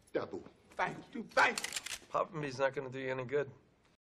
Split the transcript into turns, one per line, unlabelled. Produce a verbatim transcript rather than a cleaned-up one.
Dabu, thank you, thank you.
Popping me's not gonna do you any good.